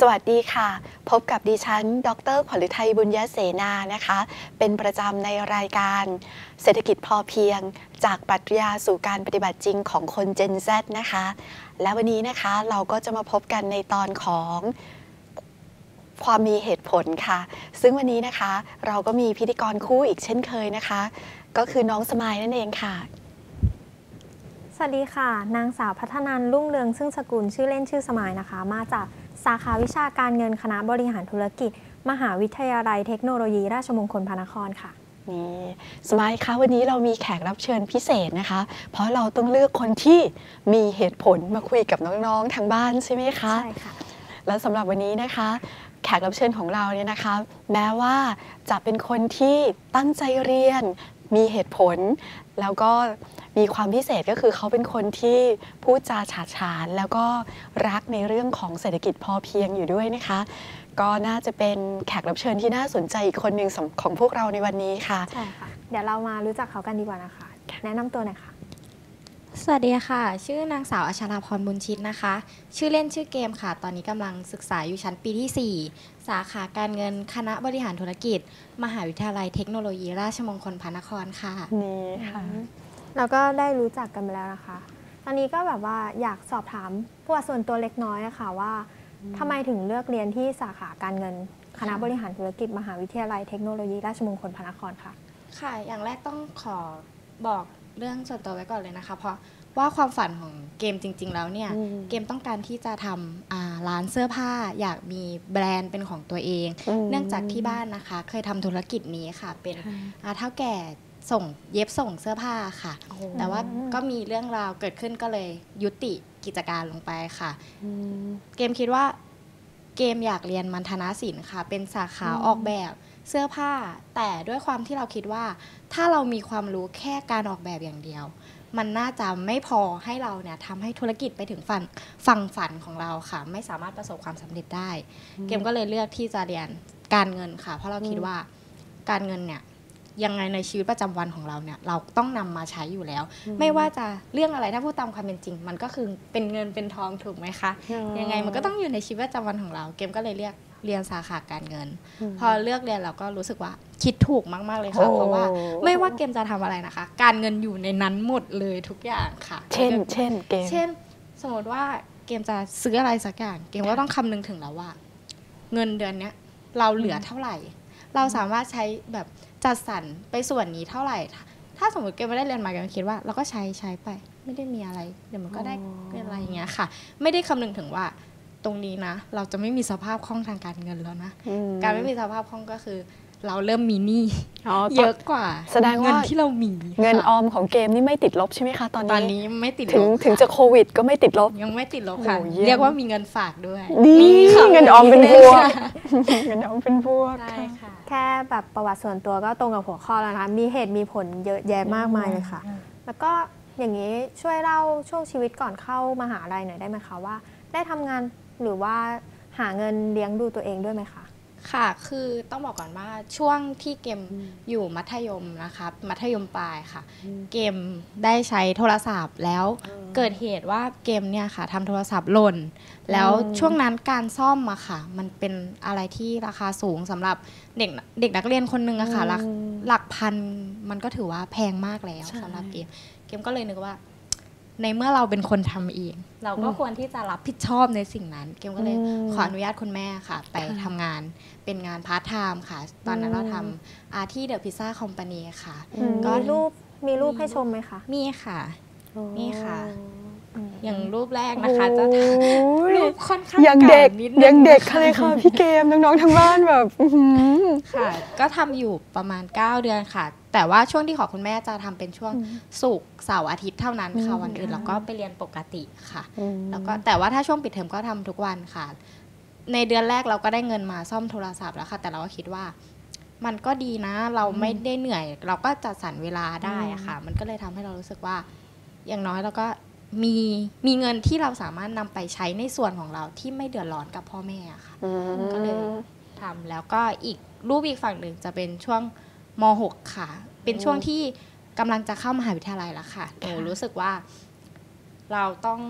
สวัสดีค่ะพบกับดิฉันดร.ขวัญฤทัยบุญยเสนานะคะเป็นประจำในรายการเศรษฐกิจพอเพียงจากปรัชญาสู่การปฏิบัติจริงของคน Gen Z นะคะและวันนี้นะคะเราก็จะมาพบกันในตอนของความมีเหตุผลค่ะซึ่งวันนี้นะคะเราก็มีพิธีกรคู่อีกเช่นเคยนะคะก็คือน้องสมายนั่นเองค่ะสวัสดีค่ะนางสาวพัฒนันท์รุ่งเรืองซึ่งสกุลชื่อเล่นชื่อสมายนะคะมาจากสาขาวิชาการเงินคณะบริหารธุรกิจมหาวิทยาลัยเทคโนโลยีราชมงคลพระนครค่ะนี่สมายคะวันนี้เรามีแขกรับเชิญพิเศษนะคะเพราะเราต้องเลือกคนที่มีเหตุผลมาคุยกับน้องๆทางบ้านใช่ไหมคะใช่ค่ะแล้วสำหรับวันนี้นะคะแขกรับเชิญของเราเนี่ยนะคะแม้ว่าจะเป็นคนที่ตั้งใจเรียนมีเหตุผลแล้วก็มีความพิเศษก็คือเขาเป็นคนที่พูดจาฉาดฉานแล้วก็รักในเรื่องของเศรษฐกิจพอเพียงอยู่ด้วยนะคะก็น่าจะเป็นแขกรับเชิญที่น่าสนใจอีกคนหนึ่งของพวกเราในวันนี้ค่ะใช่ค่ะเดี๋ยวเรามารู้จักเขากันดีกว่านะคะแนะนำตัวหน่อยค่ะสวัสดีค่ะชื่อนางสาวอัชราพรบุญชิตนะคะชื่อเล่นชื่อเกมค่ะตอนนี้กำลังศึกษาอยู่ชั้นปีที่4สาขาการเงินคณะบริหารธุรกิจมหาวิทยาลัยเทคโนโลยีราชมงคลพระนครค่ะนี่ค่ะเราก็ได้รู้จักกันไปแล้วนะคะตอนนี้ก็แบบว่าอยากสอบถามประวัติส่วนตัวเล็กน้อยอะค่ะว่าทำไมถึงเลือกเรียนที่สาขาการเงินคณะบริหารธุรกิจมหาวิทยาลัยเทคโนโลยีราชมงคลพระนครค่ะค่ะอย่างแรกต้องขอบอกเรื่องส่วนตัวไว้ก่อนเลยนะคะเพราะว่าความฝันของเกมจริงๆแล้วเนี่ยเกมต้องการที่จะทำร้านเสื้อผ้าอยากมีแบรนด์เป็นของตัวเองเนื่องจากที่บ้านนะคะเคยทำธุรกิจนี้ค่ะเป็นเฒ่าแก่ส่งเย็บส่งเสื้อผ้าค่ะแต่ว่าก็มีเรื่องราวเกิดขึ้นก็เลยยุติกิจการลงไปค่ะเกมคิดว่าเกมอยากเรียนมัณฑนศิลป์ค่ะเป็นสาขาออกแบบเสื้อผ้าแต่ด้วยความที่เราคิดว่าถ้าเรามีความรู้แค่การออกแบบอย่างเดียวมันน่าจะไม่พอให้เราเนี่ยทำให้ธุรกิจไปถึงฝั่งฝันของเราค่ะไม่สามารถประสบความสำเร็จได้เกมก็เลยเลือกที่จะเรียนการเงินค่ะเพราะเราคิดว่าการเงินเนี่ยยังไงในชีวิตประจำวันของเราเนี่ยเราต้องนำมาใช้อยู่แล้วไม่ว่าจะเรื่องอะไรถ้าพูดตามความเป็นจริงมันก็คือเป็นเงินเป็นทองถูกไหมคะยังไงมันก็ต้องอยู่ในชีวิตประจำวันของเราเกมก็เลยเรียนสาขาการเงินพอเลือกเรียนเราก็รู้สึกว่าคิดถูกมากๆเลยค่ะเพราะว่าไม่ว่าเกมจะทำอะไรนะคะการเงินอยู่ในนั้นหมดเลยทุกอย่างค่ะเช่นเกมเช่นสมมติว่าเกมจะซื้ออะไรสักอย่างเกมก็ต้องคำนึงถึงแล้วว่าเงินเดือนนี้เราเหลือเท่าไหร่เราสามารถใช้แบบจัดสรรไปส่วนนี้เท่าไหร่ถ้าสมมติเกมไม่ได้เรียนมาเกมคิดว่าเราก็ใช้ไปไม่ได้มีอะไรเดี๋ยวมันก็ได้อะไรอย่างเงี้ยค่ะไม่ได้คำนึงถึงว่าตรงนี้นะเราจะไม่มีสภาพคล่องทางการเงินแล้วนะการไม่มีสภาพคล่องก็คือเราเริ่มมีหนี้เยอะกว่าแสดงว่าเงินที่เรามีเงินออมของเกมนี่ไม่ติดลบใช่ไหมคะตอนนี้ไม่ติดลบถึงจะโควิดก็ไม่ติดลบยังไม่ติดลบค่ะเรียกว่ามีเงินฝากด้วยนี่เงินออมเป็นบวกเงินออมเป็นบวกใช่ค่ะแค่แบบประวัติส่วนตัวก็ตรงกับหัวข้อแล้วนะคะมีเหตุมีผลเยอะแยะมากมายเลยค่ะแล้วก็อย่างนี้ช่วยเล่าช่วงชีวิตก่อนเข้ามหาลัยหน่อยได้ไหมคะว่าได้ทำงานหรือว่าหาเงินเลี้ยงดูตัวเองด้วยไหมคะค่ะคือต้องบอกก่อนว่าช่วงที่เกมอยู่มัธยมนะคะมัธยมปลายค่ะเกมได้ใช้โทรศัพท์แล้วเกิดเหตุว่าเกมเนี่ยค่ะทำโทรศัพท์หล่นแล้วช่วงนั้นการซ่อมอะค่ะมันเป็นอะไรที่ราคาสูงสำหรับเด็กนักเรียนคนนึงอะค่ะหลักพันมันก็ถือว่าแพงมากแล้วสำหรับเกมก็เลยนึกว่าในเมื่อเราเป็นคนทำเองเราก็ควรที่จะรับผิดชอบในสิ่งนั้นเกมก็เลยขออนุญาตคุณแม่ค่ะไปทำงานเป็นงานพาร์ทไทม์ค่ะตอนนั้นเราทำที่เดอะพิซซ่าคอมพานีค่ะก็มีรูปให้ชมไหมคะมีค่ะนี่ค่ะอย่างรูปแรกนะคะจะรูปค่อนข้างยังเด็กเลยค่ะพี่เกมน้องๆทางบ้านแบบค่ะก็ทำอยู่ประมาณ9 เดือนค่ะแต่ว่าช่วงที่ขอคุณแม่จะทำเป็นช่วงศุกร์เสาร์อาทิตย์เท่านั้นค่ะวันอื่นเราก็ไปเรียนปกติค่ะแล้วก็แต่ว่าถ้าช่วงปิดเทอมก็ทำทุกวันค่ะในเดือนแรกเราก็ได้เงินมาซ่อมโทรศัพท์แล้วค่ะแต่เราก็คิดว่ามันก็ดีนะเราไม่ได้เหนื่อยเราก็จัดสรรเวลาได้อะค่ะมันก็เลยทำให้เรารู้สึกว่าอย่างน้อยเราก็มีเงินที่เราสามารถนำไปใช้ในส่วนของเราที่ไม่เดือดร้อนกับพ่อแม่ค่ะก็เลยทำแล้วก็อีกรูปอีกฝั่งหนึ่งจะเป็นช่วงม.6 ค่ะเป็นช่วงที่กำลังจะเข้ามหาวิทยาลัยแล้วค่ะหนูรู้สึกว่าเราต้อง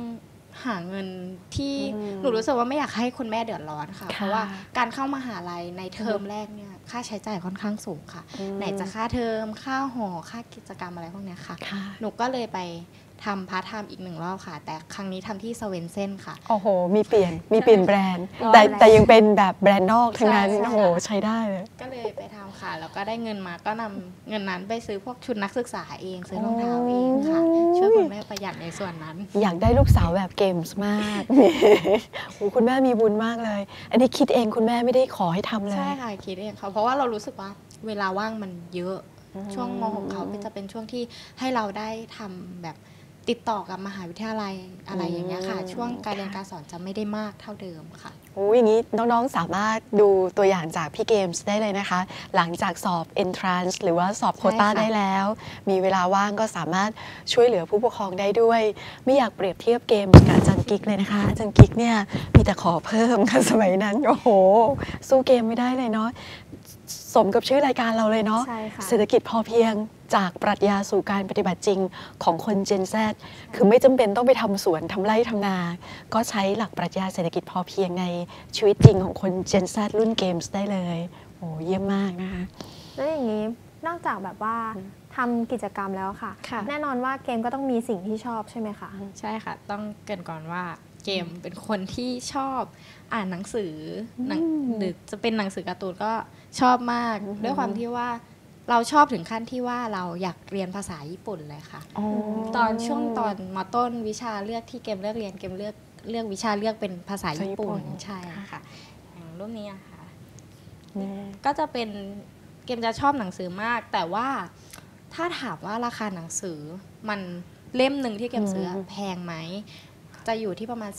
หาเงินที่หนูรู้สึกว่าไม่อยากให้คุณแม่เดือดร้อนค่ะ เพราะว่าการเข้ามหาลัยในเทอมแรกเนี่ยค่าใช้จ่ายค่อนข้างสูงค่ะไหนจะค่าเทอมค่าหอค่ากิจกรรมอะไรพวกเนี้ยค่ะหนูก็เลยไปทำพาร์ทไทม์อีก1 รอบค่ะแต่ครั้งนี้ทำที่สเวนเซ่นค่ะโอ้โหมีเปลี่ยนแบรนด์แต่ยังเป็นแบบแบรนด์นอกทั้งนั้นโอ้โหใช้ได้เลยก็เลยไปทำค่ะแล้วก็ได้เงินมาก็นำเงินนั้นไปซื้อพวกชุดนักศึกษาเองซื้อรองเท้าเองค่ะช่วยคุณแม่ประหยัดในส่วนนั้นอยากได้ลูกสาวแบบเกมส์มากโอ้คุณแม่มีบุญมากเลยอันนี้คิดเองคุณแม่ไม่ได้ขอให้ทำเลยใช่ค่ะคิดเองค่ะเพราะว่าเรารู้สึกว่าเวลาว่างมันเยอะช่วงม .6 เขาจะเป็นช่วงที่ให้เราได้ทำแบบติดต่อกับมหาวิทยาลัยอะไรอย่างเงี้ยค่ะช่วงการเรียนการสอนจะไม่ได้มากเท่าเดิมค่ะโอ้อย่างนี้น้องๆสามารถดูตัวอย่างจากพี่เกมส์ได้เลยนะคะหลังจากสอบ Entrance หรือว่าสอบโควต้าได้แล้วมีเวลาว่างก็สามารถช่วยเหลือผู้ปกครองได้ด้วยไม่อยากเปรียบเทียบเกมกับอาจารย์กิ๊กเลยนะคะอาจารย์กิ๊กเนี่ยมีแต่ขอเพิ่มค่ะสมัยนั้นโอ้โหสู้เกมไม่ได้เลยเนาะสมกับชื่อรายการเราเลยเนาะเศรษฐกิจพอเพียงจากปรัชญาสู่การปฏิบัติจริงของคน Gen Z คือไม่จำเป็นต้องไปทำสวนทำไร่ทำนา ก็ใช้หลักปรัชญาเศรษฐกิจพอเพียงในชีวิตจริงของคน Gen Z รุ่นเกมส์ได้เลยโอ้เยี่ยมมากนะคะแล้วอย่างนี้นอกจากแบบว่าทำกิจกรรมแล้วค่ะแน่นอนว่าเกมก็ต้องมีสิ่งที่ชอบใช่ไหมคะใช่ค่ะต้องเกริ่นก่อนว่าเกมเป็นคนที่ชอบอ่านหนังสือหรือจะเป็นหนังสือการ์ตูนก็ชอบมากด้วยความที่ว่าเราชอบถึงขั้นที่ว่าเราอยากเรียนภาษาญี่ปุ่นเลยค่ะตอนม.ต้นวิชาเลือกที่เกมเลือกเรียนเกมเลือกวิชาเลือกเป็นภาษาญี่ปุ่นใช่ค่ะอย่างรูปนี้ค่ะก็จะเป็นเกมจะชอบหนังสือมากแต่ว่าถ้าถามว่าราคาหนังสือมันเล่มหนึ่งที่เกมซื้อแพงไหมจะอยู่ที่ประมาณ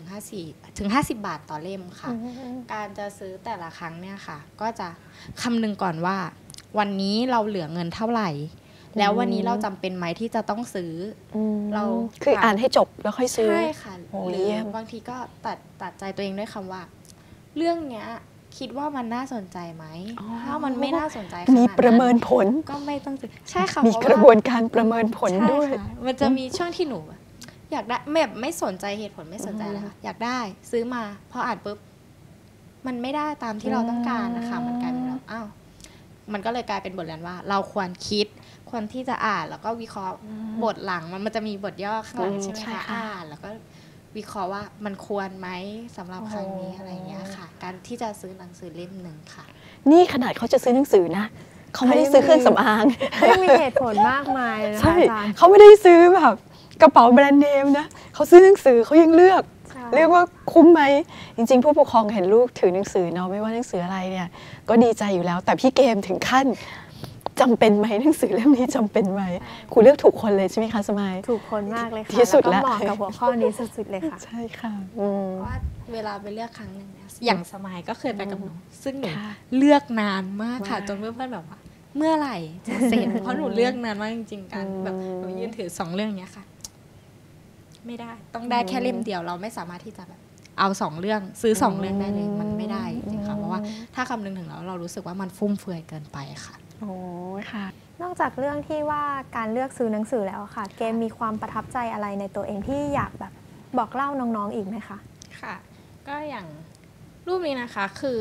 40-50 บาทต่อเล่มค่ะการจะซื้อแต่ละครั้งเนี่ยค่ะก็จะคำนึงก่อนว่าวันนี้เราเหลือเงินเท่าไหร่แล้ววันนี้เราจำเป็นไหมที่จะต้องซื้อเราคืออ่านให้จบแล้วค่อยซื้อใช่ค่ะหรือบางทีก็ตัดใจตัวเองด้วยคำว่าเรื่องเนี้ยคิดว่ามันน่าสนใจไหมถ้ามันไม่น่าสนใจมีประเมินผลก็ไม่ต้องซื้อใช่ค่ะมีกระบวนการประเมินผลด้วยมันจะมีช่วงที่หนูอยากได้แบบไม่สนใจเหตุผลไม่สนใจเลยค่ะอยากได้ซื้อมาพออ่านปุ๊บมันไม่ได้ตามที่เราต้องการนะคะมันกลายเป็นแบบอ้าวมันก็เลยกลายเป็นบทเรียนว่าเราควรคิดควรที่จะอ่านแล้วก็วิเคราะห์บทหลังมันจะมีบทย่อข้างหลังใช่ไหมคะอ่านแล้วก็วิเคราะห์ว่ามันควรไหมสำหรับครั้งนี้อะไรอย่างเงี้ยค่ะการที่จะซื้อหนังสือเล่มหนึ่งค่ะนี่ขนาดเขาจะซื้อหนังสือนะเขาไม่ได้ซื้อเครื่องสำอางไม่มีเหตุผลมากมายเลยนะคะอาจารย์เขาไม่ได้ซื้อแบบกระเป๋าแบรนด์เนมนะเขาซื้อหนังสือเขายังเลือกว่าคุ้มไหมจริงๆผู้ปกครองเห็นลูกถือหนังสือเนาะไม่ว่าหนังสืออะไรเนี่ยก็ดีใจอยู่แล้วแต่พี่เกมถึงขั้นจำเป็นไหมหนังสือเล่มนี้จำเป็นไหมครูเลือกถูกคนเลยใช่ไหมคะสมัยถูกคนมากเลยค่ะที่สุดแล้วเหมาะกับหัวข้อนี้สุดๆเลยค่ะใช่ค่ะเพราะว่าเวลาไปเลือกครั้งหนึ่งอย่างสมัยก็เคยไปกับหนูซึ่งหนูเลือกนานมากค่ะจนเพื่อนๆแบบว่าเมื่อไหร่จะเสร็จเพราะหนูเลือกนานมากจริงๆกันแบบหนูยืนถือ2 เรื่องนี้ค่ะไม่ได้ต้องได้แค่เล่มเดียวเราไม่สามารถที่จะแบบเอา2 เรื่องซื้อ2 เรื่องได้เลยมันไม่ได้จริงๆค่ะเพราะว่าถ้าคำนึงถึงแล้วเรารู้สึกว่ามันฟุ่มเฟือยเกินไปค่ะโอ้ค่ะนอกจากเรื่องที่ว่าการเลือกซื้อหนังสือแล้วค่ะเกมมีความประทับใจอะไรในตัวเองที่อยากแบบบอกเล่าน้องๆอีกไหมคะค่ะก็อย่างรูปนี้นะคะคือ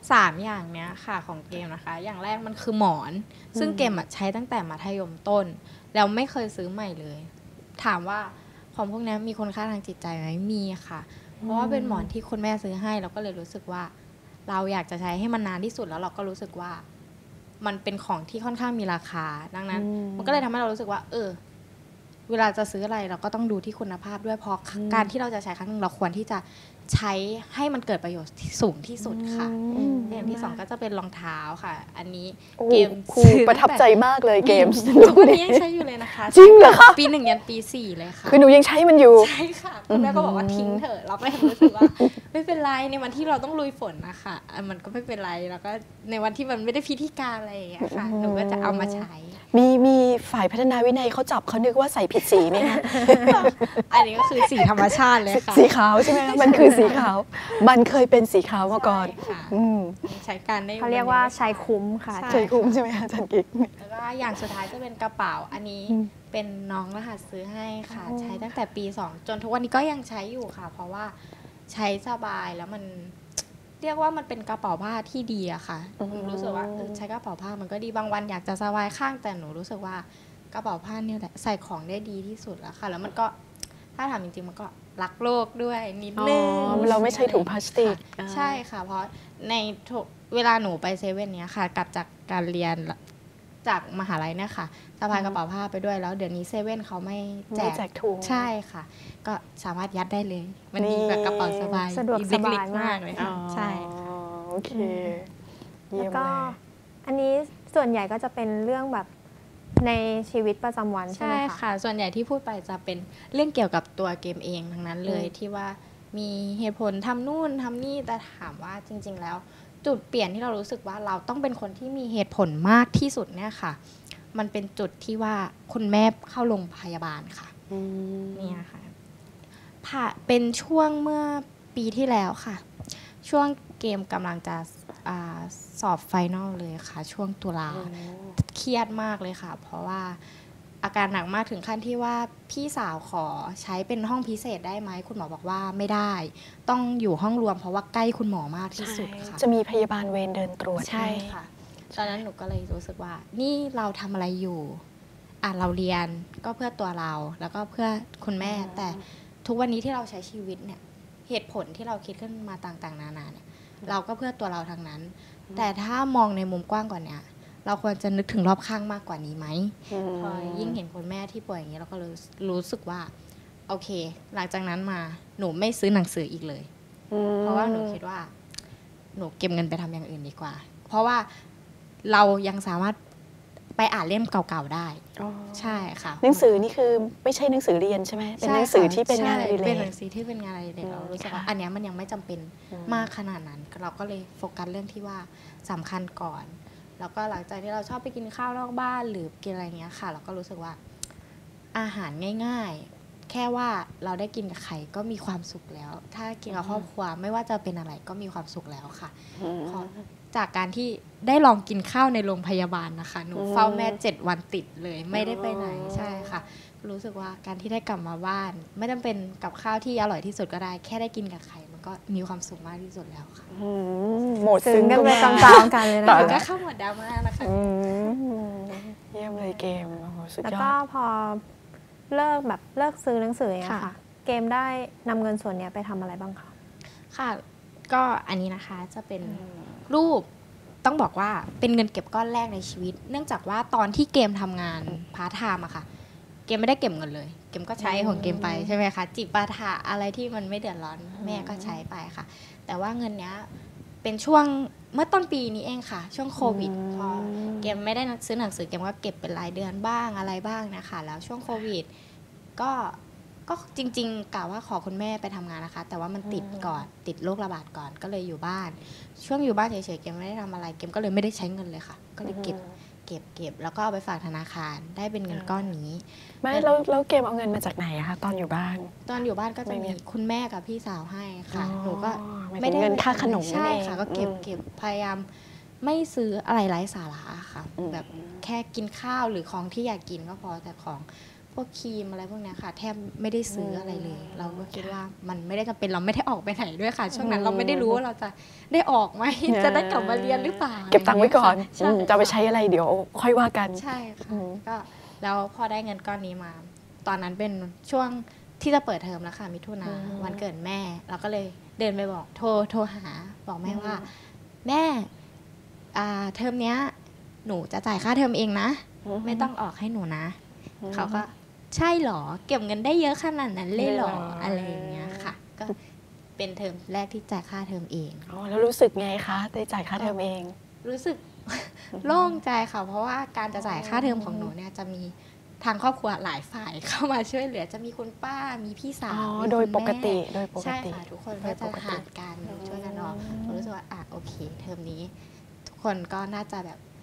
3 อย่างเนี้ยค่ะของเกมนะคะอย่างแรกมันคือหมอนซึ่งเกมใช้ตั้งแต่มัธยมต้นแล้วไม่เคยซื้อใหม่เลยถามว่าของพวกนี้มีคุณค่าทางจิตใจไหมมีค่ะเพราะว่าเป็นหมอนที่คุณแม่ซื้อให้เราก็เลยรู้สึกว่าเราอยากจะใช้ให้มันนานที่สุดแล้วเราก็รู้สึกว่ามันเป็นของที่ค่อนข้างมีราคาดังนั้นมันก็เลยทำให้เรารู้สึกว่าเวลาจะซื้ออะไรเราก็ต้องดูที่คุณภาพด้วยเพราะการที่เราจะใช้ครั้งนึงเราควรที่จะใช้ให้มันเกิดประโยชน์สูงที่สุดค่ะอย่างที่2ก็จะเป็นรองเท้าค่ะอันนี้เกมครูประทับใจมากเลยเกมทุกวันนี้ยังใช้อยู่เลยนะคะจริงเหรอคะปี 1ยันปี 4เลยค่ะคือหนูยังใช้มันอยู่ใช่ค่ะคุณแม่ก็บอกว่าทิ้งเถอะเราก็รู้สึกว่าไม่เป็นไรในวันที่เราต้องลุยฝนนะคะมันก็ไม่เป็นไรแล้วก็ในวันที่มันไม่ได้พิธีการอะไรอย่างเงี้ยค่ะหนูก็จะเอามาใช้มีฝ่ายพัฒนาวินัยเขาจับเขานึกว่าใส่ผิดสีไหมคะอันนี้ก็คือสีธรรมชาติเลยค่ะสีขาวใช่ไหมคะมันคือสีขาว มันเคยเป็นสีขาวมาก่อนใช่ค่ะอืมใช้การได้เขาเรียกว่าใช้คุ้มค่ะใช่ใช่คุ้มใช่ไหมคะอาจารย์กิ๊กแล้วก็อย่างสุดท้ายจะเป็นกระเป๋าอันนี้อืมเป็นน้องรหัสซื้อให้ค่ะอ๋อใช้ตั้งแต่ปี 2 จนทุกวันนี้ก็ยังใช้อยู่ค่ะ เพราะว่าใช้สบายแล้วมันเรียกว่ามันเป็นกระเป๋าผ้าที่ดีอะค่ะหนูรู้สึกว่าใช้กระเป๋าผ้ามันก็ดีบางวันอยากจะสบายข้างแต่หนูรู้สึกว่ากระเป๋าผ้าเนี่ยแหละใส่ของได้ดีที่สุดแล้วค่ะ แล้วมันก็ถ้าถามจริงๆมันก็รักโลกด้วยนิดนึงเราไม่ใช่ถุงพลาสติกค่ะใช่ค่ะ เพราะในเวลาหนูไปเซเว่นเนี้ยค่ะกลับจากการเรียนจากมหาลัยเนี่ยค่ะสะพายกระเป๋าผ้าไปด้วยแล้วเดี๋ยวนี้เซเว่นเขาไม่แจไม่กแจกถุงใช่ค่ะ ก็สามารถยัดได้เลย มันดีกว่ากระเป๋าสบายสะดวกสบายเล็ๆมากเลยอ๋ค่ะอใช่โอเคเยี่แล้ยว มก็เลยอันนี้ส่วนใหญ่ก็จะเป็นเรื่องแบบในชีวิตประจำวันใช่ใช่ไหมคะค่ะ ส่วนใหญ่ที่พูดไปจะเป็นเรื่องเกี่ยวกับตัวเกมเองทั้งนั้นเลยที่ว่ามีเหตุผลทำนู่นทำนี่แต่ถามว่าจริง ๆ แล้ว จุดเปลี่ยนที่เรารู้สึกว่าเราต้องเป็นคนที่มีเหตุผลมากที่สุดเนี่ยค่ะ มันเป็นจุดที่ว่าคุณแม่เข้าโรงพยาบาลค่ะอืมเนี่ยค่ะเป็นช่วงเมื่อปีที่แล้วค่ะ ช่วงเกมกำลังจะสอบไฟนอลเลยค่ะ ช่วงตุลาเครียดมากเลยค่ะ เพราะว่าอาการหนักมากถึงขั้นที่ว่าพี่สาวขอใช้เป็นห้องพิเศษได้ไหมคุณหมอบอกว่าไม่ได้ ต้องอยู่ห้องรวมเพราะว่าใกล้คุณหมอมากที่สุดค่ะจะมีพยาบาลเวรเดินตรวจใช่ค่ะ ตอนนั้นหนูก็เลยรู้สึกว่า นี่เราทำอะไรอยู่เราเรียนก็เพื่อตัวเรา แล้วก็เพื่อคุณแม่ แต่ทุกวันนี้ที่เราใช้ชีวิตเนี่ย เหตุผลที่เราคิดขึ้นมาต่างๆ นานาเนี่ย เราก็เพื่อตัวเราทั้งนั้น แต่ถ้ามองในมุมกว้างกว่านี้เราควรจะนึกถึงรอบข้างมากกว่านี้ไหม พอยิ่งเห็นคุณแม่ที่ป่วยอย่างนี้เราก็รู้สึกว่า โอเค หลังจากนั้นมาหนูไม่ซื้อหนังสืออีกเลย เพราะว่าหนูคิดว่า หนูเก็บเงินไปทำอย่างอื่นดีกว่า เพราะว่าเรายังสามารถไปอ่านเล่มเก่าๆได้อ๋อใช่ค่ะหนังสือนี่คือไม่ใช่หนังสือเรียนใช่ไหมเป็นหนังสือที่เป็นงานอดิเรเป็นกหนังสือที่เป็นงานอดิเรกเรารู้สึกว่าค่ะอันเนี้ยมันยังไม่จำเป็นอืมมากขนาดนั้น เราก็เลยโฟกัสเรื่องที่ว่าสำคัญก่อน แล้วก็หลังจากที่เราชอบไปกินข้าวนอกบ้านหรือกินอะไรเงี้ยค่ะ เราก็รู้สึกว่า อาหารง่าย ๆ แค่ว่าเราได้กินกับใครก็มีความสุขแล้ว ถ้ากินกับครอบครัวไม่ว่าจะเป็นอะไรก็มีความสุขแล้วค่ะ พอจากการที่ได้ลองกินข้าวในโรงพยาบาลนะคะ หนูเฝ้าแม่ 7 วันติดเลย ไม่ได้ไปไหนใช่ค่ะ รู้สึกว่าการที่ได้กลับมาบ้าน ไม่จำเป็นกับข้าวที่อร่อยที่สุดก็ได้ แค่ได้กินกับใครมันก็มีความสุขมากที่สุดแล้วค่ะหมดซึ้ซึ้งงกันไปมาตามๆกันเลยนะต่อคะแล้ก็วเข้าหมดดราม่านะคะเยี่ยมเลยเกมโอ้โหสุดแล้วยอก็ดพอเลิกซื้อหนังสืออย่างเงี้ยค่ะค่ะ เกมได้นำเงินส่วนเนี้ยไปทำอะไรบ้างคะค่ะ ก็อันนี้นะคะจะเป็นรูปต้องบอกว่าเป็นเงินเก็บก้อนแรกในชีวิต เนื่องจากว่าตอนที่เกมทำงานพาร์ทไทม์อะค่ะ เกมไม่ได้เก็บเงินเลย เกมก็ใช้ของเกมไปใช่ไหมคะจิปาถะอะไรที่มันไม่เดือดร้อนแม่ก็ใช้ไปค่ะ แต่ว่าเงินเนี้ยเป็นช่วงเมื่อต้นปีนี้เองค่ะ ช่วงโควิดพอเกมไม่ได้ซื้อหนังสือเกมก็เก็บเป็นรายเดือนบ้างอะไรบ้างนะคะแล้วช่วงโควิดก็จริงๆกะว่าขอคุณแม่ไปทำงานนะคะ แต่ว่ามันติดก่อนติดโรคระบาดก่อนก็เลยอยู่บ้าน ช่วงอยู่บ้านเฉยๆเกมไม่ได้ทำอะไรเกมก็เลยไม่ได้ใช้เงินเลยค่ะ ก็เลยเก็บแล้วก็เอาไปฝากธนาคารได้เป็นเงินก้อนนี้ไม่แล้วเกมเอาเงินมาจากไหนอะคะตอนอยู่บ้านตอนอยู่บ้านก็จะไม่มีมีคุณแม่กับพี่สาวให้ค่ะ หนูก็หมายถึงเงินค่าขนมนั่นใช่เองค่ะ ก็เก็บพยายามไม่ซื้ออะไรไร้สาระค่ะอืมแบบแค่กินข้าวหรือของที่อยากกินก็พอแต่ของพวกครีมอะไรพวกเนี้ยค่ะ แทบไม่ได้ซื้ออะไรเลย เราก็คิดว่ามันไม่ได้จำเป็นเราไม่ได้ออกไปไหนด้วยค่ะ ช่วงนั้นเราไม่ได้รู้ว่าเราจะได้ออกไหมจะได้กลับมาเรียนหรือเปล่าเก็บตังค์ไว้ก่อนใช่จะเอาไปใช้อะไรเดี๋ยวค่อยว่ากันใช่ค่ะอืมก็แล้วพอได้เงินก้อนนี้มา ตอนนั้นเป็นช่วงที่จะเปิดเทอมแล้วค่ะมิถุนาวันเกิดแม่ เราก็เลยเดินไปบอกโทรหาบอกแม่ว่า แม่เทอมเนี้ย หนูจะจ่ายค่าเทอมเองนะ ไม่ต้องออกให้หนูนะ เขาก็ใช่เหรอ เก็บเงินได้เยอะขนาดนั้นเลยเหรออะไรอย่างเงี้ยค่ะ ก็เป็นเทอมแรกที่จ่ายค่าเทอมเองอ๋อแล้วรู้สึกไงคะได้จ่ายค่าเทอมเองรู้สึก โล่งใจค่ะ เพราะว่าการจะจ่ายค่าเทอมของหนูเนี่ยจะมีทางครอบครัวหลายฝ่ายเข้ามาช่วยเหลือจะมีคุณป้ามีพี่สาวอ๋อมีโดยคุณปกแม่ติโดยปกใช่ติค่ะทุกคนโดก็ยจะปกติหารกันช่วยกันออกรู้สึกว่าโอเค เทอมนี้ ทุกคนก็น่าจะแบบ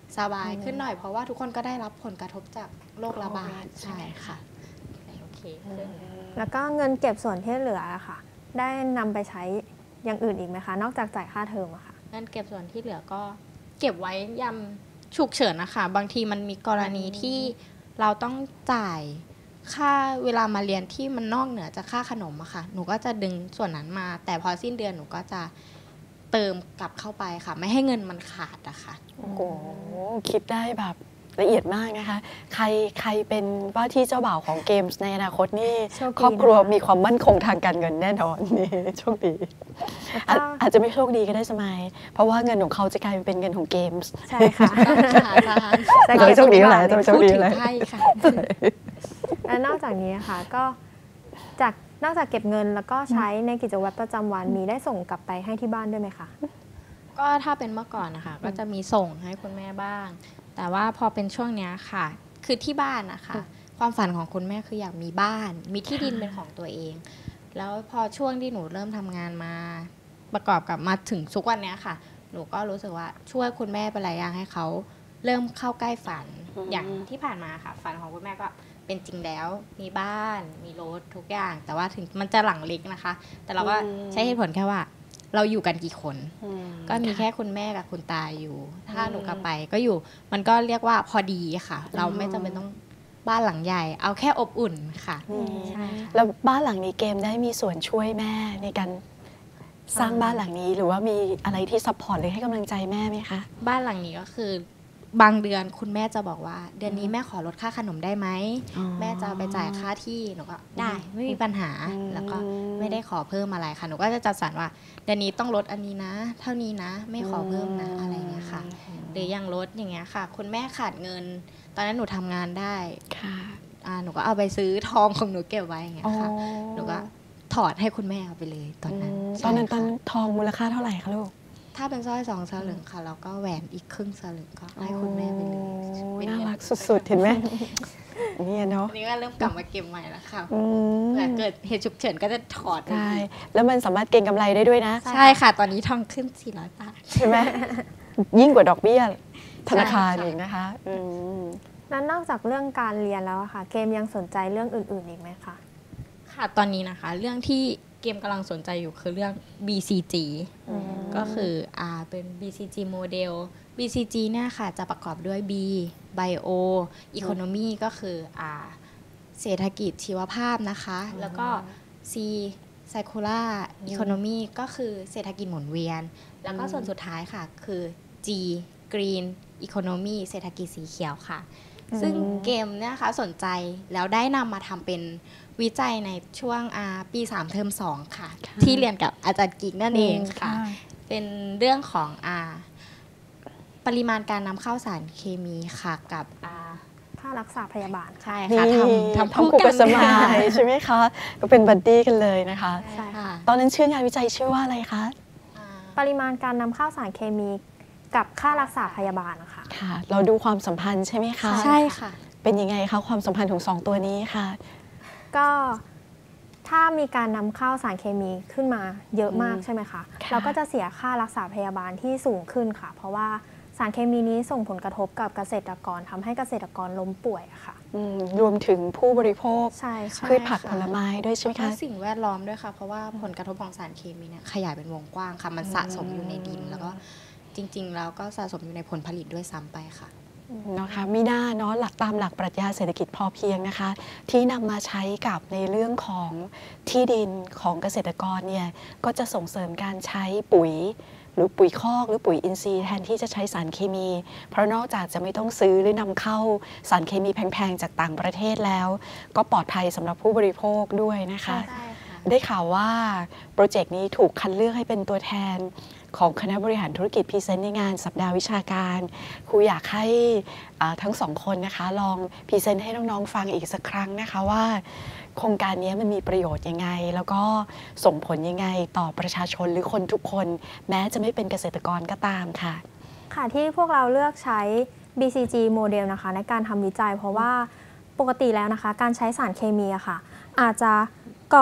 สบายขึ้นหน่อยเพราะว่าทุกคนก็ได้รับผลกระทบจากโรคระบาดโควิดใช่ใช่ไหมค่ะโอเคขึ้นแล้วก็เงินเก็บส่วนที่เหลืออะค่ะ ได้นำไปใช้อย่างอื่นอีกไหมคะ นอกจากจ่ายค่าเทอมอะค่ะเงินเก็บส่วนที่เหลือก็เก็บไว้ยามฉุกเฉินนะคะบางทีมันมีกรณีที่เราต้องจ่ายค่าเวลามาเรียนที่มันนอกเหนือจากค่าขนมอะค่ะหนูก็จะดึงส่วนนั้นมา แต่พอสิ้นเดือนหนูก็จะเติมกลับเข้าไปค่ะ ไม่ให้เงินมันขาดอะค่ะโอ้โหคิดได้แบบละเอียดมากนะคะ ใครเป็นว่าที่เจ้าบ่าวของเกมส์ในอนาคตนี่โชคดีครอบครัวนะคะมีความมั่นคงทางการเงินแน่นอน นี่โชคดีแล้วก็อาจจะไม่โชคดีก็ได้สมัย เพราะว่าเงินของเขาจะกลายเป็นเงินของเกมส์ใช่ค่ะค่ะอาจารย์ใช่จะไม่โชคดีเท่าไหร่จะไม่โชคพูดดีถึเท่าง ไหร่ไพ่ค่ะและนอกจากนี้ค่ะก็นอกจากเก็บเงินแล้วก็ใช้ในกิจวัตรประจำวันมีได้ส่งกลับไปให้ที่บ้านด้วยไหมคะก็ถ้าเป็นเมื่อก่อนนะคะก็จะมีส่งให้คุณแม่บ้าง แต่ว่าพอเป็นช่วงเนี้ยค่ะ คือที่บ้านนะคะความฝันของคุณแม่คืออยากมีบ้าน มีที่ดินเป็นของตัวเอง แล้วพอช่วงที่หนูเริ่มทำงานมา ประกอบกับมาถึงทุกวันเนี้ยค่ะ หนูก็รู้สึกว่าช่วยคุณแม่เป็นหลายอย่างให้เขาเริ่มเข้าใกล้ฝัน อย่างที่ผ่านมาค่ะ ฝันของคุณแม่ก็เป็นจริงแล้ว มีบ้าน มีรถทุกอย่าง แต่ว่าถึงมันจะหลังเล็กนะคะ แต่เราก็ใช้เหตุผลแค่ว่า เราอยู่กันกี่คน ก็มีแค่คุณแม่กับคุณตาอยู่ ถ้าหนูกลับไปก็อยู่ มันก็เรียกว่าพอดีค่ะ เราไม่จำเป็นต้องบ้านหลังใหญ่ เอาแค่อบอุ่นค่ะ ใช่ค่ะแล้วบ้านหลังนี้เกมได้มีส่วนช่วยแม่ในการสร้างบ้านหลังนี้ หรือว่ามีอะไรที่ซัพพอร์ตหรือให้กำลังใจแม่ไหมคะบ้านหลังนี้ก็คือบางเดือนคุณแม่จะบอกว่า เดือนนี้แม่ขอลดค่าขนมได้ไหมอ๋อแม่จะเอาไปจ่ายค่าที่หนูก็ได้ไม่มีปัญหา แล้วก็ไม่ได้ขอเพิ่มอะไรค่ะหนูก็จะจัดสรรว่าเดือนนี้ต้องลดอันนี้นะ เท่านี้นะ ไม่ขอเพิ่มนะอะไรเงี้ยค่ะ หรืออย่างลดอย่างเงี้ยค่ะ คุณแม่ขาดเงิน ตอนนั้นหนูทำงานได้ค่ะหนูก็เอาไปซื้อทองของหนูเก็บไว้อย่างเงี้ยค่ะอ๋อหนูก็ถอดให้คุณแม่เอาไปเลยตอนนั้นตอนนั้นใช่ค่ะทองมูลค่าเท่าไหร่คะลูกถ้าเป็นสร้อย2 สลึงค่ะแล้วก็แหวนอีกครึ่งสลึงก็ให้คุณแม่ไปเลยโอ้เป็น่าเงิรักสุดๆ เห็นไหมเนี่ยเนาะอันนี้ก็เริ่มกลับมาเก็บใหม่แล้วค่ะอืมเผื่อเกิดเหตุฉุกเฉินก็จะถอดใช่แล้วมันสามารถเก็งกำไรได้ด้วยนะใช่ค่ะ ตอนนี้ทองขึ้น400 บาทใช่ไหม ยิ่งกว่าดอกเบี้ยธนาคารใช่ค่ะอีกนะคะอืมแล้วนอกจากเรื่องการเรียนแล้วอะค่ะ เกมยังสนใจเรื่องอื่นๆอีกไหมคะค่ะตอนนี้นะคะ เรื่องที่เกมกำลังสนใจอยู่คือเรื่อง BCG ก็คือเป็น BCG โมเดล BCG เนี่ยค่ะจะประกอบด้วย B Bio Economy ก็คือเศรษฐกิจชีวภาพนะคะ แล้วก็ C Circular Economy ก็คือเศรษฐกิจหมุนเวียน แล้วก็ส่วนสุดท้ายค่ะคือ G Green Economy เศรษฐกิจสีเขียวค่ะ ซึ่งเกมเนี่ยค่ะสนใจแล้วได้นำมาทำเป็นวิจัยในช่วงปี3 เทอม 2 ค่ะ ที่เรียนกับอาจารย์กิ๊กนั่นเองค่ะ เป็นเรื่องของปริมาณการนำเข้าสารเคมีค่ะกับค่ารักษาพยาบาลใช่นี่ค่ะทำคู่คู่กักับนสมายใช่ไหมคะ ก็เป็นบัดดี้กันเลยนะคะใช่ค่ะตอนนั้นชื่องานวิจัยชื่อว่าอะไรคะปริมาณการนำเข้าสารเคมีกับค่ารักษาพยาบาลนะคะค่ะ เราดูความสัมพันธ์ใช่ไหมคะใช่ค่ะเป็นยังไงคะความสัมพันธ์ของสองตัวนี้ค่ะก็ถ้ามีการนำเข้าสารเคมีขึ้นมาเยอะมากอืมใช่ไหมคะค่ะเราก็จะเสียค่ารักษาพยาบาลที่สูงขึ้นค่ะ เพราะว่าสารเคมีนี้ส่งผลกระทบกับเกษตรกรทำให้เกษตรกรล้มป่วยอะค่ะรวมถึงผู้บริโภคใช่ค่ะพืชผักผลไม้ด้วยใช่ไหมและคะสิ่งแวดล้อมด้วยค่ะ เพราะว่าผลกระทบของสารเคมีเนี่ยขยายเป็นวงกว้างค่ะ มันสะสมอยู่ในดิน แล้วก็จริงๆ แล้วก็สะสมอยู่ในผลผลิตด้วยซ้ำไปค่ะนะคะมิน่าเนาะหลักตามหลักปรัชญาเศรษฐกิจพอเพียงนะคะ ที่นำมาใช้กับในเรื่องของที่ดินของเกษตรกรเนี่ยก็จะส่งเสริมการใช้ปุ๋ย หรือปุ๋ยคอกหรือปุ๋ยอินทรีย์แทนที่จะใช้สารเคมี เพราะนอกจากจะไม่ต้องซื้อหรือนำเข้าสารเคมีแพงๆจากต่างประเทศแล้ว ก็ปลอดภัยสำหรับผู้บริโภคด้วยนะคะใช่ค่ะได้ข่าวว่าโปรเจกต์นี้ถูกคัดเลือกให้เป็นตัวแทนของคณะบริหารธุรกิจพรีเซนต์ในงานสัปดาห์วิชาการครูอยากให้ทั้งสองคนนะคะลองพรีเซนต์ให้น้องๆฟังอีกสักครั้งนะคะว่า โครงการนี้มันมีประโยชน์ยังไง แล้วก็ส่งผลยังไงต่อประชาชนหรือคนทุกคน แม้จะไม่เป็นเกษตรกรก็ตามค่ะค่ะที่พวกเราเลือกใช้ BCG โมเดลนะคะในการทำวิจัย เพราะว่าปกติแล้วนะคะ การใช้สารเคมีอะค่ะ อาจจะก่อ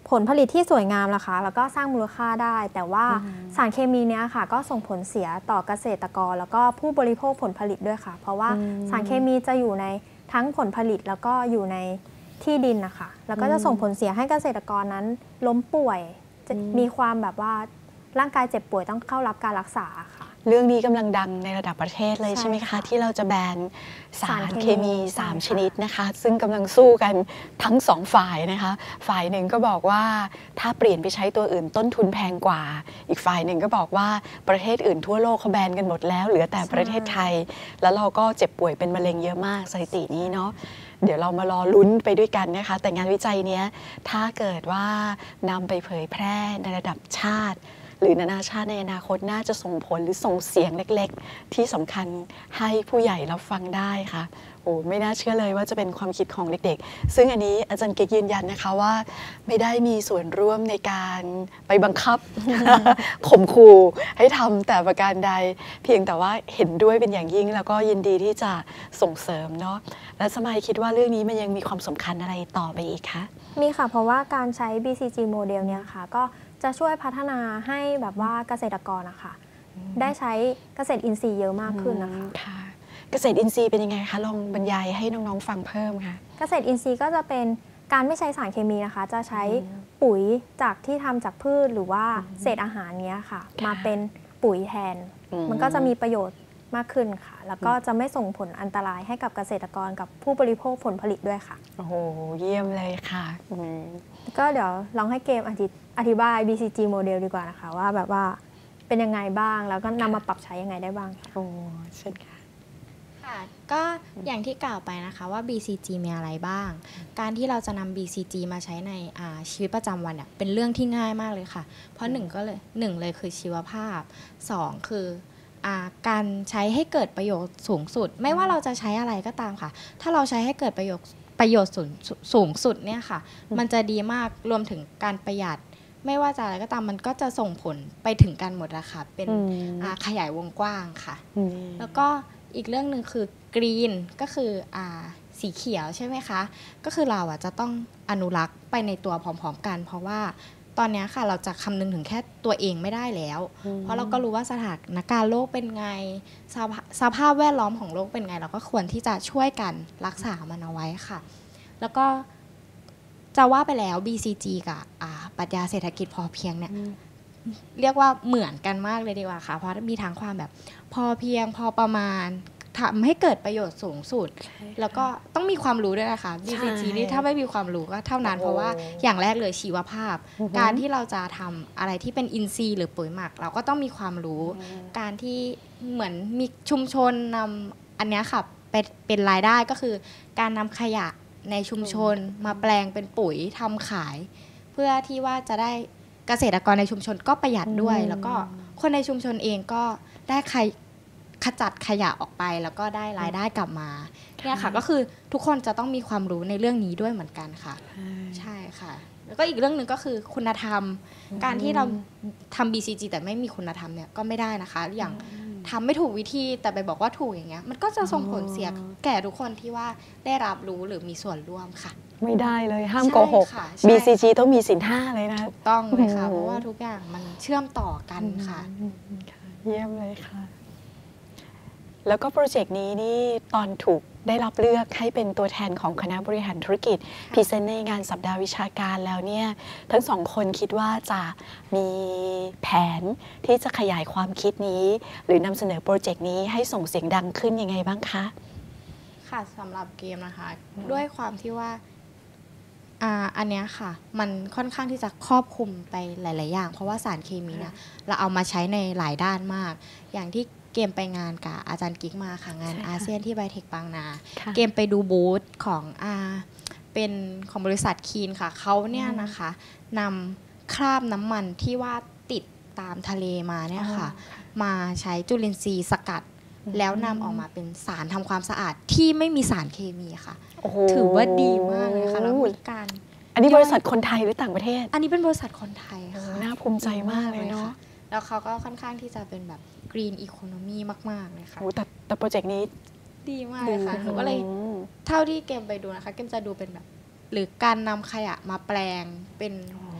ผลผลิตที่สวยงามล่ะคะแล้วก็สร้างมูลค่าได้ แต่ว่าสารเคมีเนี้ยค่ะก็ส่งผลเสียต่อเกษตรกรแล้วก็ผู้บริโภคผลผลิตด้วยค่ะ เพราะว่าสารเคมีจะอยู่ในทั้งผลผลิตแล้วก็อยู่ในที่ดินนะคะแล้วก็จะส่งผลเสียให้เกษตรกรนั้นล้มป่วยจะมีความแบบว่าร่างกายเจ็บป่วยต้องเข้ารับการรักษาค่ะเรื่องนี้กำลังดังในระดับประเทศเลยใช่ใช่ไหมคะค่ะที่เราจะแบนสารเคมีใช่ 3 ค่ะชนิดนะคะ ซึ่งกำลังสู้กันทั้งสองฝ่ายนะคะ ฝ่ายหนึ่งก็บอกว่าถ้าเปลี่ยนไปใช้ตัวอื่นต้นทุนแพงกว่า อีกฝ่ายหนึ่งก็บอกว่าประเทศอื่นทั่วโลกเขาแบนกันหมดแล้วเหลือแต่ประเทศไทย แล้วเราก็เจ็บป่วยเป็นมะเร็งเยอะมากสถิตินี้เนาะเดี๋ยวเรามารอลุ้นไปด้วยกันนะคะ แต่งานวิจัยเนี้ยถ้าเกิดว่านำไปเผยแพร่ในระดับชาติ หรือนานาชาติในอนาคตน่าจะส่งผลหรือส่งเสียงเล็กๆ ที่สำคัญให้ผู้ใหญ่รับฟังได้ค่ะโอ้ไม่น่าเชื่อเลยว่าจะเป็นความคิดของเด็กๆ ซึ่งอันนี้อาจารย์เก๊กยืนยันนะคะว่าไม่ได้มีส่วนร่วมในการไปบังคับ ข่มขู่ให้ทำแต่ประการใด เพียงแต่ว่าเห็นด้วยเป็นอย่างยิ่งแล้วก็ยินดีที่จะส่งเสริมเนาะและสมัยคิดว่าเรื่องนี้มันยังมีความสำคัญอะไรต่อไปอีกคะมีค่ะเพราะว่าการใช้ BCG โมเดลเนี่ยค่ะก็จะช่วยพัฒนาให้แบบว่าเกษตรกรนะคะได้ใช้เกษตรอินทรีย์เยอะมากขึ้นนะคะค่ะเกษตรอินทรีย์เป็นยังไงคะลองบรรยายให้น้องๆฟังเพิ่มค่ะเกษตรอินทรีย์ก็จะเป็นการไม่ใช้สารเคมีนะคะ จะใช้ปุ๋ยจากที่ทำจากพืชหรือว่าเศษอาหารเนี้ยค่ะค่ะมาเป็นปุ๋ยแทนอืมมันก็จะมีประโยชน์มากขึ้นค่ะ แล้วก็จะไม่ส่งผลอันตรายให้กับเกษตรกรกับผู้บริโภคผลผลิตด้วยค่ะโอ้โหเยี่ยมเลยค่ะมก็เดี๋ยวลองให้เกมอธิบาย BCG โมเดลดีกว่านะคะว่าแบบว่าเป็นยังไงบ้างแล้วก็นำมาปรับใช้ยังไงได้บ้างค่ะโอ้เช่นค่ะค่ะก็อย่างที่กล่าวไปนะคะว่า BCG มีอะไรบ้าง การที่เราจะนำ BCG มาใช้ในชีวิตประจำวันเนี่ยเป็นเรื่องที่ง่ายมากเลยค่ะ เพราะหนึ่งเลยคือชีวภาพสองคือการใช้ให้เกิดประโยชน์สูงสุด ไม่ว่าเราจะใช้อะไรก็ตามค่ะ ถ้าเราใช้ให้เกิดประโยชน์สูงสุดเนี่ยค่ะ มันจะดีมากรวมถึงการประหยัด ไม่ว่าจะอะไรก็ตามมันก็จะส่งผลไปถึงกันหมดอะค่ะเป็นขยายวงกว้างค่ะ แล้วก็อีกเรื่องหนึ่งคือกรีนก็คือสีเขียวใช่ไหมคะก็คือเราจะต้องอนุรักษ์ไปในตัวพร้อมๆกัน เพราะว่าตอนนี้ค่ะเราจะคำนึงถึงแค่ตัวเองไม่ได้แล้ว เพราะเราก็รู้ว่าสถานการณ์โลกเป็นไงสภาพแวดล้อมของโลกเป็นไงเราก็ควรที่จะช่วยกันรักษามันเอาไว้ค่ะ แล้วก็จะว่าไปแล้ว BCG กับปรัชญาเศรษฐกิจพอเพียงเนี่ยเรียกว่าเหมือนกันมากเลยดีกว่าค่ะเพราะมีทั้งความแบบพอเพียงพอประมาณทำให้เกิดประโยชน์สูงสุดแล้วก็ต้องมีความรู้ด้วยนะคะ BCG นี่ถ้าไม่มีความรู้ก็เท่านั้นเพราะว่าอย่างแรกเลยชีวภาพ การที่เราจะทำอะไรที่เป็นอินทรีย์หรือปุ๋ยหมักเราก็ต้องมีความรู้ การที่เหมือนมีชุมชนนำอันเนี้ยค่ะเป็นรายได้ก็คือการนำขยะในชุมชนมาแปลงเป็นปุ๋ยทำขาย เพื่อที่ว่าจะได้เกษตรกรในชุมชนก็ประหยัดด้วย แล้วก็คนในชุมชนเองก็ได้ขจัดขยะออกไปแล้วก็ได้รายได้กลับมาเนี่ยค่ะก็คือทุกคนจะต้องมีความรู้ในเรื่องนี้ด้วยเหมือนกันค่ะใช่ค่ะแล้วก็อีกเรื่องหนึ่งก็คือคุณธรรม การที่เราทำ BCG แต่ไม่มีคุณธรรมเนี่ยก็ไม่ได้นะคะอย่างทำไม่ถูกวิธีแต่ไปบอกว่าถูกอย่างเงี้ยมันก็จะส่งผลเสียแก่ทุกคนที่ว่าได้รับรู้หรือมีส่วนร่วมค่ะไม่ได้เลยห้ามโกหกใช่ค่ะใช่ BCG ต้องมีศีลห้าเลยนะถูกต้องเลยค่ะเพราะว่าทุกอย่างมันเชื่อมต่อกันค่ะเยี่ยมเลยค่ะ แล้วก็โปรเจกต์นี้นี่ตอนถูกได้รับเลือกให้เป็นตัวแทนของคณะบริหารธุรกิจพรีเซนต์ในงานสัปดาห์วิชาการแล้วเนี่ยทั้งสองคนคิดว่าจะมีแผนที่จะขยายความคิดนี้ หรือนำเสนอโปรเจกต์นี้ให้ส่งเสียงดังขึ้นยังไงบ้างคะค่ะสำหรับเกมนะคะด้วยความที่ว่าอันเนี้ยค่ะมันค่อนข้างที่จะครอบคลุมไปหลาย ๆ อย่าง เพราะว่าสารเคมีเนี่ยเราเอามาใช้ในหลายด้านมาก อย่างที่เกมไปงานกับอาจารย์กิ๊กมาค่ะงานอาเซียนที่ไบเทคบางนา เกมไปดูบูธของเป็นของบริษัทคีนค่ะเขาเนี่ยนะคะนำคราบน้ำมันที่ว่าติดตามทะเลมาเนี่ยค่ะมาใช้จุลินทรีย์สกัดแล้วนำออกมาเป็นสารทำความสะอาดที่ไม่มีสารเคมีค่ะถือว่าดีมากเลยค่ะแล้วมีการอันนี้บริษัทคนไทยหรือต่างประเทศอันนี้เป็นบริษัทคนไทยค่ะน่าภูมิใจมากเลยเนาะแล้วเขาก็ค่อนข้างที่จะเป็นแบบ green economy มากๆเลยค่ะแต่โปรเจกต์นี้ดีมากเลยค่ะหนูก็เลยเท่าที่เกมไปดูนะคะเกมจะดูเป็นแบบหรือการนำขยะมาแปลงเป็น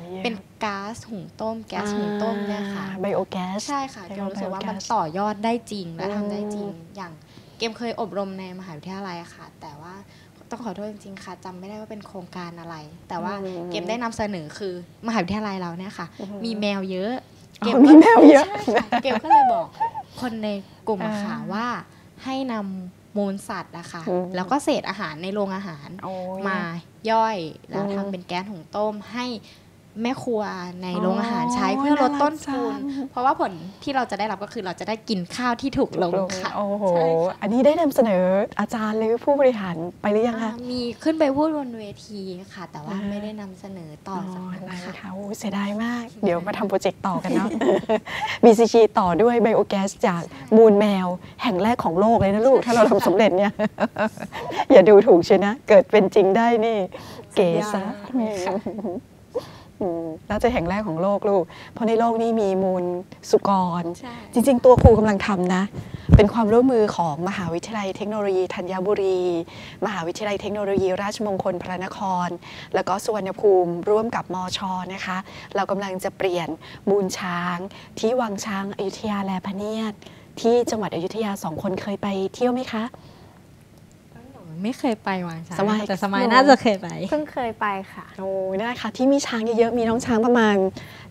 เป็นก๊าซหุงต้มแก๊สหุงต้มเนี่ยค่ะไบโอแก๊สใช่ค่ะเกมรู้สึกว่ามันต่อยอดได้จริงและทำได้จริงอย่างเกมเคยอบรมในมหาวิทยาลัยค่ะแต่ว่าต้องขอโทษจริงๆค่ะจำไม่ได้ว่าเป็นโครงการอะไร แต่ว่าเกมได้นำเสนอคือมหาวิทยาลัยเราเนี่ยค่ะมีแมวเยอะมีแมวเยอะเกมก็เลยบอกคนในกลุ่มอะค่ะว่าให้นำมูลสัตว์อะค่ะแล้วก็เศษอาหารในโรงอาหารมาย่อยแล้วทำเป็นแก๊สหุงต้มให้แม่ครัวในโรงอาหารใช้เพื่อลดต้นทุนเพราะว่าผลที่เราจะได้รับก็คือเราจะได้กินข้าวที่ถูกลงค่ะโอ้โหอันนี้ได้นำเสนออาจารย์หรือผู้บริหารไปหรือยังคะมีขึ้นไปพูดบนเวทีค่ะแต่ว่าไม่ได้นำเสนอต่อสักนั้นค่ะโอ้เสียดายมากเดี๋ยวมาทำโปรเจกต์ต่อกันเนาะ BCG ต่อด้วยไบโอแก๊สจากมูลแมวแห่งแรกของโลกเลยนะลูกถ้าเราทำสำเร็จเนี่ย อย่าดูถูกเชียวนะเกิดเป็นจริงได้นี่เก๋ซะน่าจะแห่งแรกของโลกลูกเพราะในโลกนี้มีมูลสุกรจริงๆตัวครูกำลังทำนะเป็นความร่วมมือของมหาวิทยาลัยเทคโนโลยีธัญบุรีมหาวิทยาลัยเทคโนโลยีราชมงคลพระนครแล้วก็สุวรรณภูมิร่วมกับมช.นะคะเรากำลังจะเปลี่ยนมูลช้างที่วังช้างอยุธยาแลพะเนียดที่จังหวัดอยุธยา2 คนเคยไปเที่ยวไหมคะไม่เคยไปวังช้างแต่สมัยหนูน่าจะเคยไปเพิ่งเคยไปค่ะโอ้ได้ค่ะที่มีช้างเยอะๆมีน้องช้างประมาณ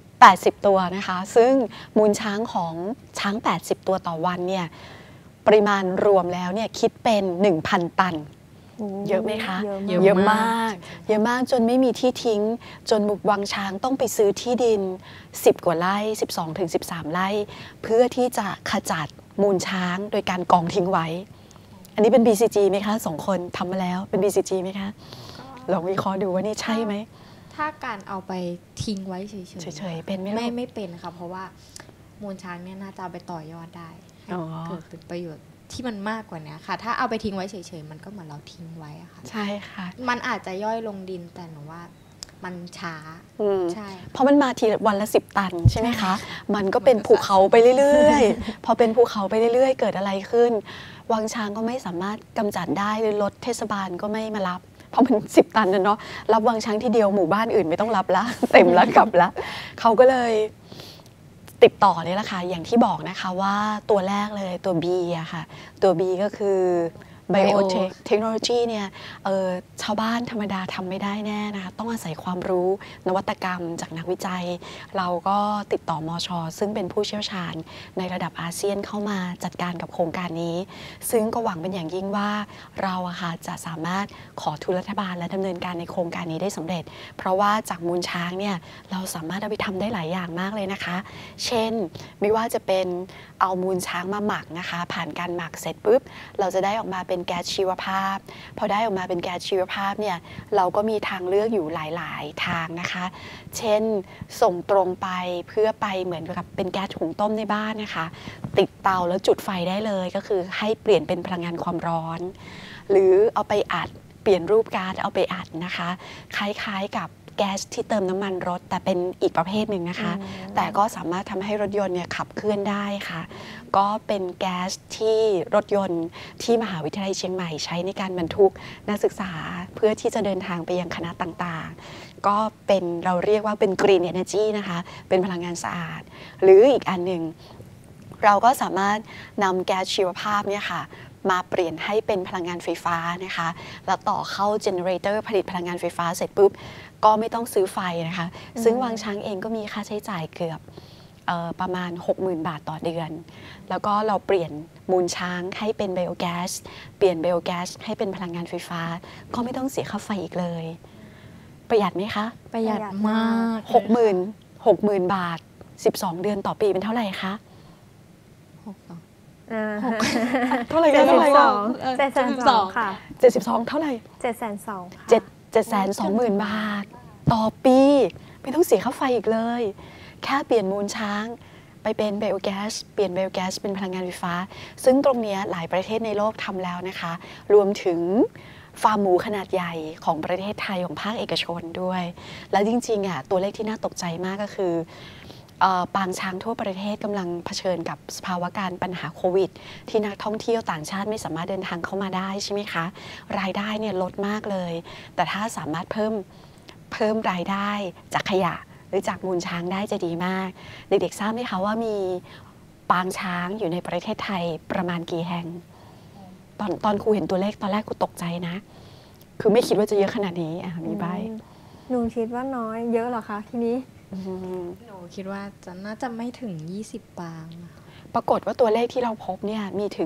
80 ตัวนะคะซึ่งมูลช้างของช้าง80 ตัวต่อวันเนี่ยปริมาณรวมแล้วเนี่ยคิดเป็น 1,000 ตันเยอะไหมคะเยอะมากเยอะมากจนไม่มีที่ทิ้งจนบุกวังช้างต้องไปซื้อที่ดิน10 กว่าไร่12-13 ไร่เพื่อที่จะขจัดมูลช้างโดยการกองทิ้งไว้อันนี้เป็น BCG ไหมคะ2 คนทำมาแล้วเป็น BCG ไหมคะลองวิเคราะห์ดูว่านี่ใช่ไหมถ้าการเอาไปทิ้งไว้เฉยๆเป็นไหมไม่เป็นค่ะเพราะว่ามูลช้างเนี่ยน่าจะเอาไปต่อยอดได้เกิดเป็นประโยชน์ที่มันมากกว่านี้ค่ะถ้าเอาไปทิ้งไว้เฉยๆมันก็เหมือนเราทิ้งไว้อะค่ะใช่ค่ะมันอาจจะย่อยลงดินแต่หนูว่ามันช้าใช่เพราะมันมาทีวันละ10 ตันใช่ไหมคะมันก็เป็นภูเขาไปเรื่อยๆพอเป็นภูเขาไปเรื่อยๆเกิดอะไรขึ้นวังช้างก็ไม่สามารถกำจัดได้หรือรถเทศบาลก็ไม่มารับเพราะมัน10 ตันนะเนาะรับวังช้างทีเดียวหมู่บ้านอื่นไม่ต้องรับละเต็มแล้วกลับละเขาก็เลยติดต่อเลยละค่ะอย่างที่บอกนะคะว่าตัวแรกเลยตัว B อะค่ะตัว B ก็คือไบโอเทคโนโลยีเนี่ยชาวบ้านธรรมดาทำไม่ได้แน่นะคะต้องอาศัยความรู้นวัตกรรมจากนักวิจัยเราก็ติดต่อมช.ซึ่งเป็นผู้เชี่ยวชาญในระดับอาเซียนเข้ามาจัดการกับโครงการนี้ซึ่งก็หวังเป็นอย่างยิ่งว่าเราอะค่ะจะสามารถขอทุนรัฐบาลและดำเนินการในโครงการนี้ได้สำเร็จเพราะว่าจากมูลช้างเนี่ยเราสามารถเอาไปทำได้หลายอย่างมากเลยนะคะเช่นไม่ว่าจะเป็นเอามูลช้างมาหมักนะคะผ่านการหมักเสร็จปุ๊บเราจะได้ออกมาเป็นแก๊สชีวภาพพอได้ออกมาเป็นแก๊สชีวภาพเนี่ยเราก็มีทางเลือกอยู่หลายๆทางนะคะเช่นส่งตรงไปเพื่อไปเหมือนกับเป็นแก๊สหุงต้มในบ้านนะคะติดเตาแล้วจุดไฟได้เลยก็คือให้เปลี่ยนเป็นพลังงานความร้อนหรือเอาไปอัดเปลี่ยนรูปก๊าซเอาไปอัดนะคะคล้ายๆกับแก๊สที่เติมน้ำมันรถแต่เป็นอีกประเภทหนึ่งนะคะแต่ก็สามารถทำให้รถยนต์เนี่ยขับเคลื่อนได้ค่ะก็เป็นแก๊สที่รถยนต์ที่มหาวิทยาลัยเชียงใหม่ใช้ในการบรรทุกนักศึกษาเพื่อที่จะเดินทางไปยังคณะต่างๆก็เป็นเราเรียกว่าเป็น Green Energy นะคะเป็นพลังงานสะอาดหรืออีกอันหนึ่งเราก็สามารถนำแก๊สชีวภาพเนี่ยค่ะมาเปลี่ยนให้เป็นพลังงานไฟฟ้านะคะแล้วต่อเข้าเจเนเรเตอร์ผลิตพลังงานไฟฟ้าเสร็จปุ๊บก็ไม่ต้องซื้อไฟนะคะซึ่งวังช้างเองก็มีค่าใช้จ่ายเกือบประมาณ 60,000 บาทต่อเดือนแล้วก็เราเปลี่ยนมูลช้างให้เป็นไบโอแก๊สเปลี่ยนไบโอแก๊สให้เป็นพลังงานไฟฟ้าก็ไม่ต้องเสียค่าไฟอีกเลยประหยัดไหมคะประหยัดมาก 60,000 บาท12 เดือนต่อปีเป็นเท่าไหร่คะเท่าไหร่กัน 7,200,000 ค่ะ 72เท่าไหร่ 720,000 ค่ะ 720,000 บาทต่อปีไม่ต้องเสียค่าไฟอีกเลยแค่เปลี่ยนมูลช้างไปเป็นไบโอแก๊สเปลี่ยนไบโอแก๊สเป็นพลังงานไฟฟ้าซึ่งตรงนี้หลายประเทศในโลกทำแล้วนะคะรวมถึงฟาร์มหมูขนาดใหญ่ของประเทศไทยของภาคเอกชนด้วยแล้วจริงๆอ่ะตัวเลขที่น่าตกใจมากก็คือปางช้างทั่วประเทศกำลังเผชิญกับสภาวะการปัญหาโควิดที่นักท่องเที่ยวต่างชาติไม่สามารถเดินทางเข้ามาได้ใช่ไหมคะรายได้เนี่ยลดมากเลยแต่ถ้าสามารถเพิ่มรายได้จากขยะรือจากมูลช้างได้จะดีมากเด็กๆทราบไหมคะว่ามีปางช้างอยู่ในประเทศไทยประมาณกี่แห่งตอนครูเห็นตัวเลขตอนแรกครูตกใจนะ คือไม่คิดว่าจะเยอะขนาดนี้มีใบหนูคิดว่าน้อยเยอะเหรอคะทีนี้หนูคิดว่าน่าจะไม่ถึง 20 ปางอะปรากฏว่าตัวเลขที่เราพบเนี่ยมีถึง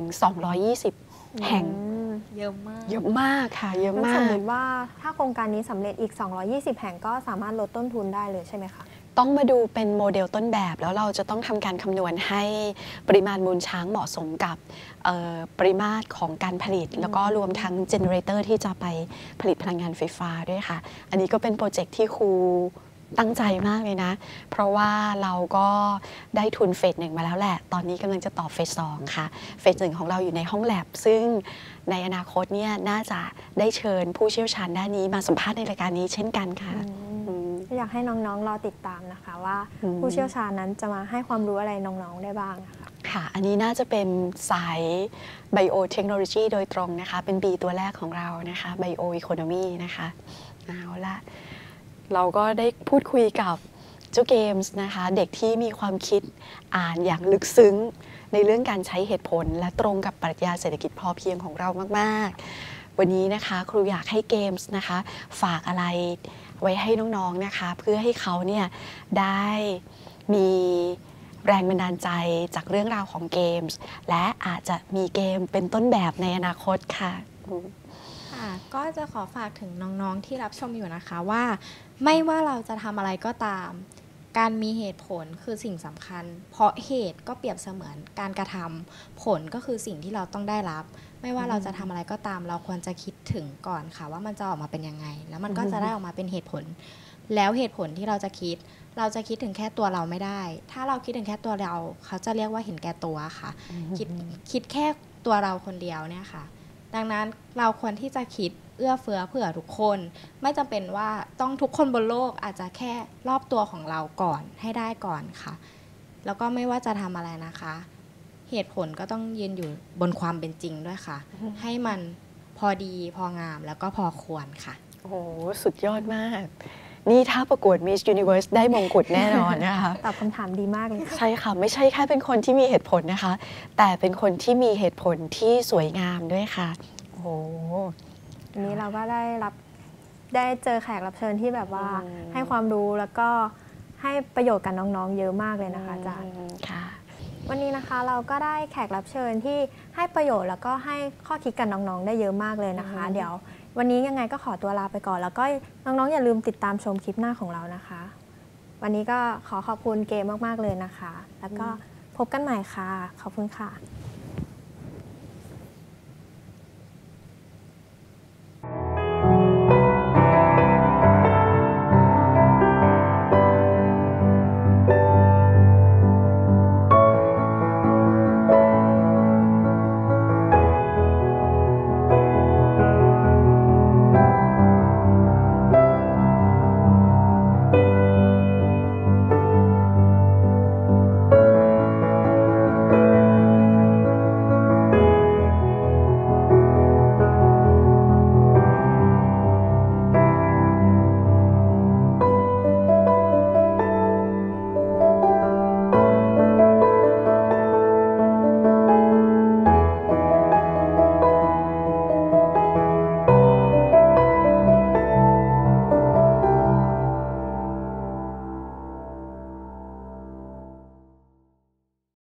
220 แห่งเยอะมากเยอะมากค่ะ เยอะงั้นมาสมกมติว่าถ้าโครงการนี้สำเร็จอีก 220 แห่งก็สามารถลดต้นทุนได้เลยใช่ไหมคะต้องมาดูเป็นโมเดลต้นแบบแล้วเราจะต้องทำการคำนวณให้ปริมาณมูลช้างเหมาะสมกับปริมาตรของการผลิต แล้วก็รวมทั้งเจเนเรเตอร์ที่จะไปผลิตพลังงานไฟฟ้าด้วยค่ะ อันนี้ก็เป็นโปรเจกต์ที่ครูตั้งใจมากเลยนะ เพราะว่าเราก็ได้ทุนเฟส 1มาแล้วแหละ ตอนนี้กำลังจะต่อเฟส 2ค่ะ เฟส 1ของเราอยู่ในห้องแลบซึ่งในอนาคตเนี่ยน่าจะได้เชิญผู้เชี่ยวชาญด้านนี้มาสัมภาษณ์ในรายการนี้เช่นกันค่ะอืมอยากให้น้องๆรอติดตามนะคะว่าอืมผู้เชี่ยวชาญนั้นจะมาให้ความรู้อะไรน้องๆได้บ้างนะคะค่ะ อันนี้น่าจะเป็นสายไบโอเทคโนโลยีโดยตรงนะคะ เป็น B ตัวแรกของเรานะคะไบโออีโคโนมีนะคะเอาละเราก็ได้พูดคุยกับเจ้าเกมส์นะคะ เด็กที่มีความคิดอ่านอย่างลึกซึ้งในเรื่องการใช้เหตุผล และตรงกับปรัชญาเศรษฐกิจพอเพียงของเรามากๆ วันนี้นะคะครูอยากให้เกมส์นะคะฝากอะไรไว้ให้น้องๆนะคะ เพื่อให้เขาเนี่ยได้มีแรงบันดาลใจจากเรื่องราวของเกมส์และอาจจะมีเกมเป็นต้นแบบในอนาคตค่ะค่ะก็จะขอฝากถึงน้องๆที่รับชมอยู่นะคะว่าไม่ว่าเราจะทำอะไรก็ตาม การมีเหตุผลคือสิ่งสำคัญ เพราะเหตุก็เปรียบเสมือนการกระทำผลก็คือสิ่งที่เราต้องได้รับ ไม่ว่าเราจะทำอะไรก็ตาม เราควรจะคิดถึงก่อนค่ะว่ามันจะออกมาเป็นยังไง แล้วมันก็จะได้ออกมาเป็นเหตุผล แล้วเหตุผลที่เราจะคิดถึงแค่ตัวเราไม่ได้ ถ้าเราคิดถึงแค่ตัวเราเขาจะเรียกว่าเห็นแก่ตัวค่ะ คิดแค่ตัวเราคนเดียวเนี่ยค่ะ ดังนั้นเราควรที่จะคิดเอื้อเฟื้อเผื่อทุกคน ไม่จำเป็นว่าต้องทุกคนบนโลกอาจจะแค่รอบตัวของเราก่อนให้ได้ก่อนค่ะ แล้วก็ไม่ว่าจะทำอะไรนะคะ เหตุผลก็ต้องยืนอยู่บนความเป็นจริงด้วยค่ะ ให้มันพอดีพองามแล้วก็พอควรค่ะโอ้โห สุดยอดมาก นี่ถ้าประกวด Miss Universe ได้มงกุฎแน่นอนนะคะตอบคำถามดีมากเลยค่ะใช่ค่ะ ไม่ใช่แค่เป็นคนที่มีเหตุผลนะคะ แต่เป็นคนที่มีเหตุผลที่สวยงามด้วยค่ะ โอ้โหวันนี้เราก็ได้เจอแขกรับเชิญที่แบบว่าอืมให้ความรู้แล้วก็ให้ประโยชน์กับน้องๆเยอะมากเลยนะคะอาจารย์ค่ะวันนี้นะคะเราก็ได้แขกรับเชิญที่ให้ประโยชน์แล้วก็ให้ข้อคิดกับน้องๆได้เยอะมากเลยนะคะ เดี๋ยววันนี้ยังไงก็ขอตัวลาไปก่อน แล้วก็น้องๆอย่าลืมติดตามชมคลิปหน้าของเรานะคะ วันนี้ก็ขอขอบคุณเกมมากๆเลยนะคะ แล้วก็พบกันใหม่ค่ะขอบคุณค่ะ